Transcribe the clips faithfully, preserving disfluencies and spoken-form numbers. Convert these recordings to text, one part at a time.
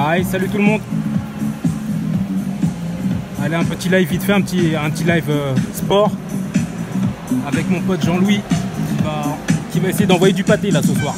Allez, salut tout le monde. Allez, un petit live vite fait, un petit, un petit live euh, sport avec mon pote Jean-Louis qui va, qui va essayer d'envoyer du pâté là ce soir.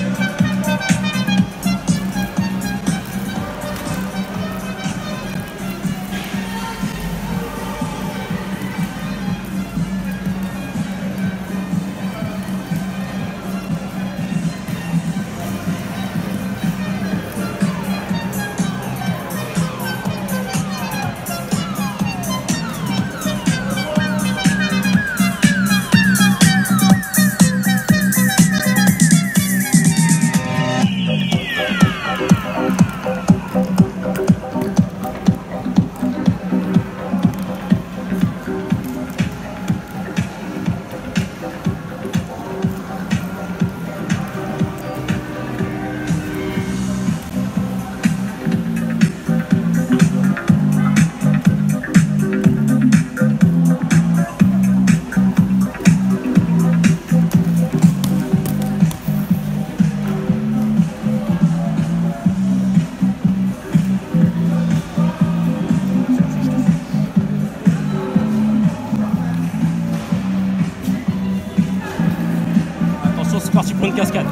C'est parti pour une cascade.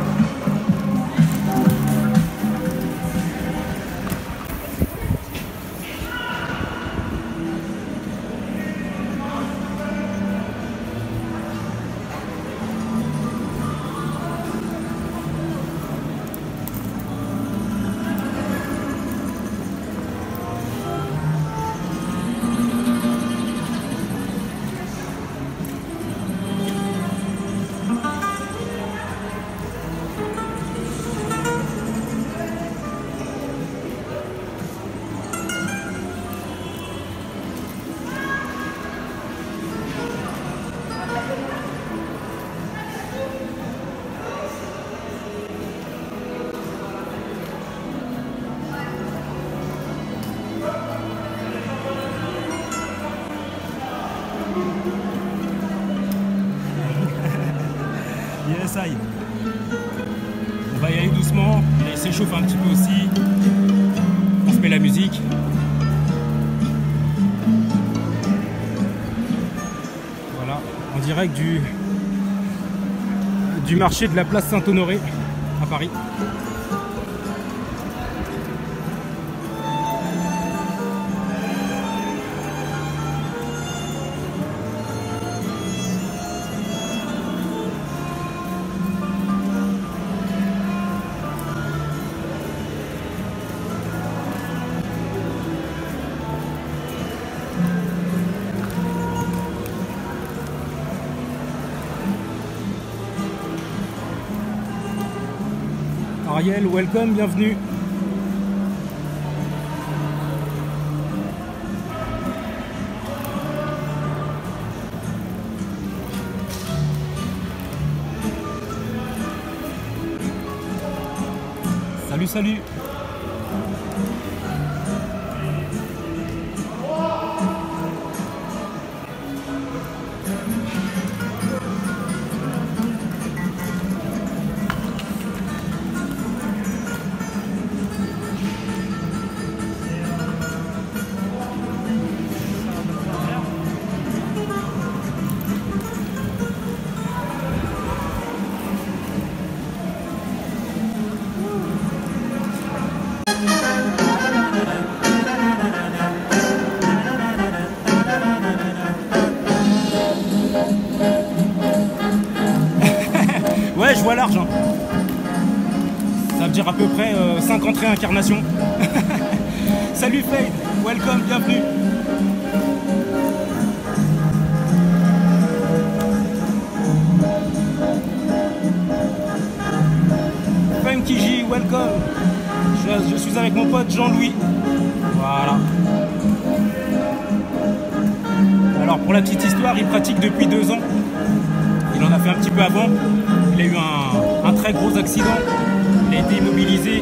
Yes, aïe. On va y aller doucement, il s'échauffe un petit peu aussi. On se met la musique. Voilà, en direct du, du marché de la place Saint-Honoré à Paris. Ariel, welcome, bienvenue. Salut, salut. Ouais, je vois large. Hein. Ça veut dire à peu près euh, cinquante réincarnations. Salut Fade, welcome, bienvenue. Funky J, welcome. Je, je suis avec mon pote Jean-Louis. Voilà. Alors pour la petite histoire, il pratique depuis deux ans. Il en a fait un petit peu avant. Il a eu un, un très gros accident. Il a été immobilisé.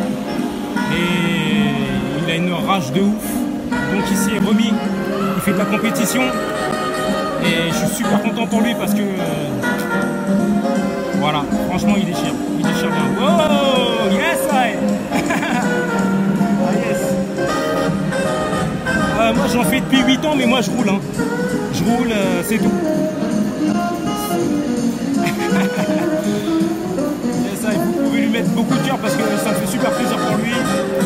Et il a une rage de ouf. Donc il s'y est remis. Il fait de la compétition. Et je suis super content pour lui parce que... Euh, voilà, franchement il déchire. Il déchire bien. Oh, yes, I. non, mais moi je roule, hein. Je roule, euh, c'est tout. Et ça, vous pouvez lui mettre beaucoup de cœur parce que ça me fait super plaisir pour lui.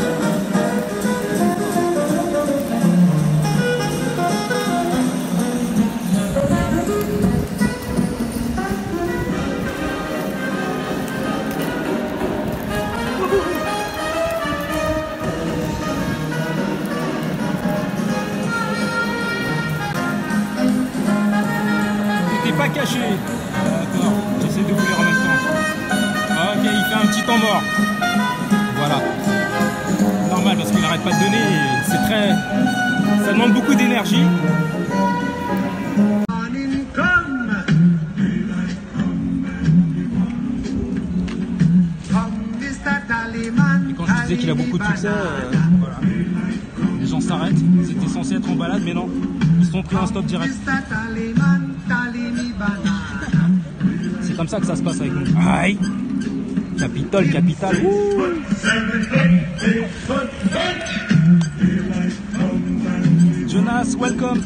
Pas caché. D'accord, j'essaie de vous lire en même temps. Ok, il fait un petit temps mort. Voilà. Normal parce qu'il n'arrête pas de donner. C'est très. Ça demande beaucoup d'énergie. Et quand je disais qu'il a beaucoup de succès, euh, voilà. Les gens s'arrêtent. C'était censé être en balade, mais non. Ils se sont pris un stop direct. C'est comme ça que ça se passe avec nous. Aïe, Capitole, capitale. Ouh. Jonas, welcome.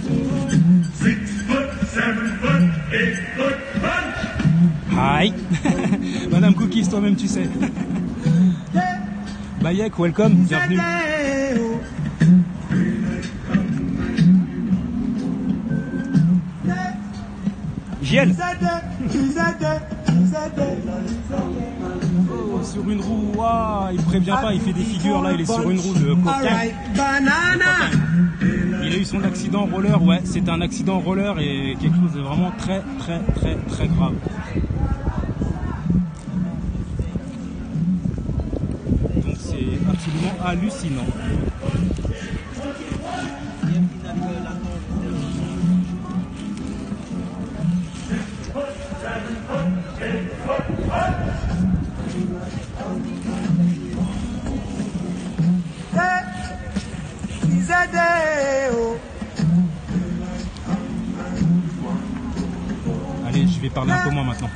Aïe. Madame Cookies, toi-même tu sais. Bayek, welcome, bienvenue. Giel. Oh, sur une roue, wow, il prévient pas, il fait des figures là, il est sur une roue de coquin. Il a eu son accident roller, ouais, c'était un accident roller et quelque chose de vraiment très très très très grave. Donc c'est absolument hallucinant. Allez, je vais parler un peu moins maintenant.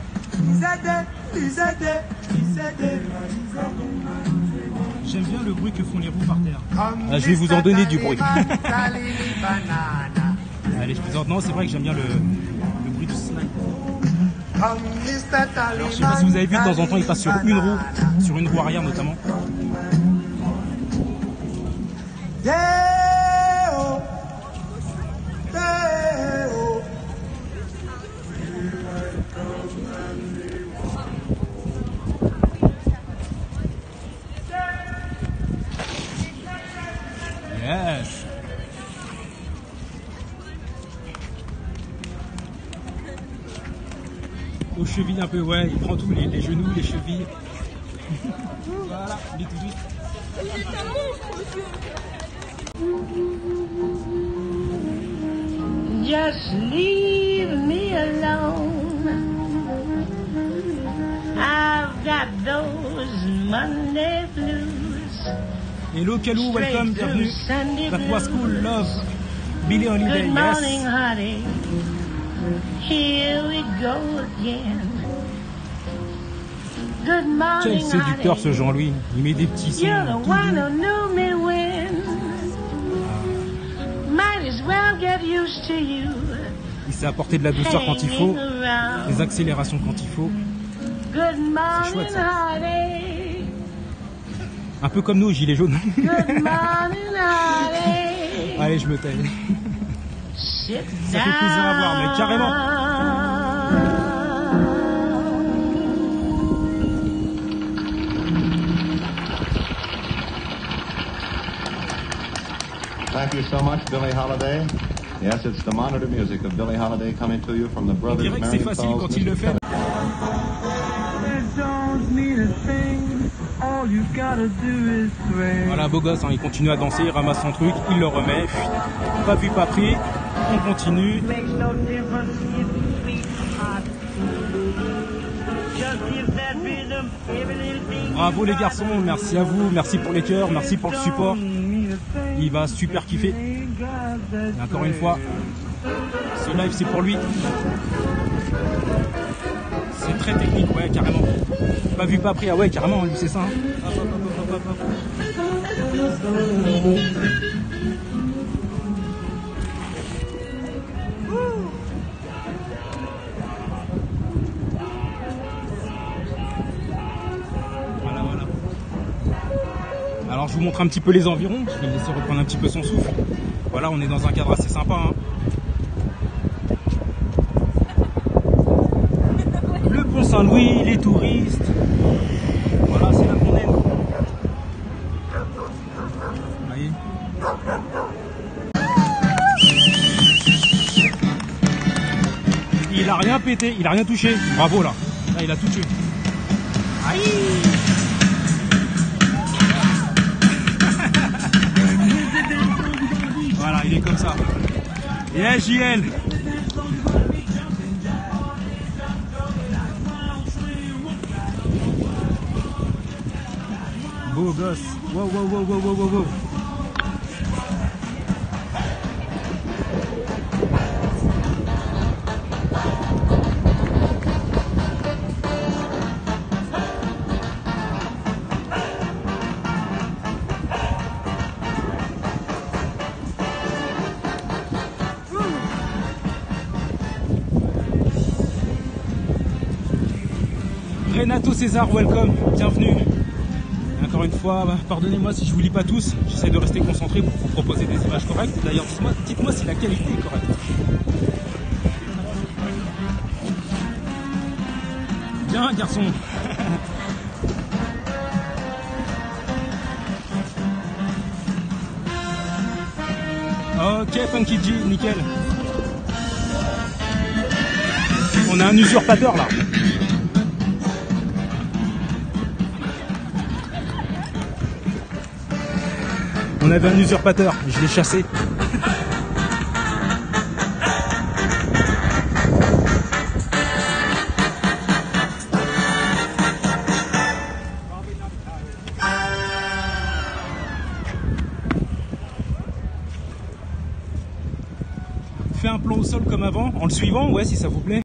J'aime bien le bruit que font les roues par terre. Ah, je vais vous en donner du bruit. Allez, je plaisante. Non, c'est vrai que j'aime bien le, le bruit du slide. Alors, je sais pas si vous avez vu, de temps en temps, il passe sur une roue, sur une roue arrière notamment. Yes. Aux chevilles un peu, ouais, il prend tout, les, les genoux, les chevilles. Voilà, il est tout juste. Il est un monstre, monsieur. Just leave me alone. I've got those Monday blues. Hello Kalou, welcome, bienvenue. That was cool, love. Billie Holiday, Good morning, yes. honey. Here we go again. Good morning, Quel séducteur ce Jean-Louis. Il met des petits sons. You're the one who knew me when. Might as well get used to you. Il sait apporter de la douceur quand il faut, des accélérations quand il faut. Good morning, chouette, ça. honey. Un peu comme nous, gilets jaunes. Good morning, honey. Allez, je me tais. Sit Ça fait plaisir à voir, mais carrément. Thank you so much, Billie Holiday. Yes, it's the monitor music of Billie Holiday coming to you from the On brothers dirait que c'est Marion facile Falls. quand il le fait. Voilà, beau gosse, hein, il continue à danser, il ramasse son truc, il le remet. Pas vu, pas pris. On continue. Bravo les garçons, merci à vous, merci pour les cœurs, merci pour le support. Il va super kiffer. Et encore une fois, ce live c'est pour lui. C'est très technique, ouais, carrément. Pas vu, pas pris, ah ouais, carrément, lui c'est ça. Hein. Hop, hop, hop, hop, hop, hop. Alors je vous montre un petit peu les environs, je vais le laisser reprendre un petit peu son souffle. Voilà, on est dans un cadre assez sympa. Hein. Le pont Saint-Louis, les touristes. Voilà, c'est là qu'on est. Vous voyez ? Il a rien pété, il a rien touché. Bravo là. Là, il a tout tué. Aïe! Voilà, il est comme ça. Yeah, J L. Beau gosse. Wow, wow, wow, wow, wow, wow, wow. Renato César, welcome, bienvenue. Et encore une fois, bah, pardonnez-moi si je vous lis pas tous, j'essaie de rester concentré pour vous proposer des images correctes. D'ailleurs, dites-moi dites-moi si la qualité est correcte. Bien, garçon. Ok, Funky G, nickel. On a un usurpateur là. On avait un usurpateur, je l'ai chassé. Fais un plan au sol comme avant, en le suivant, ouais, si ça vous plaît.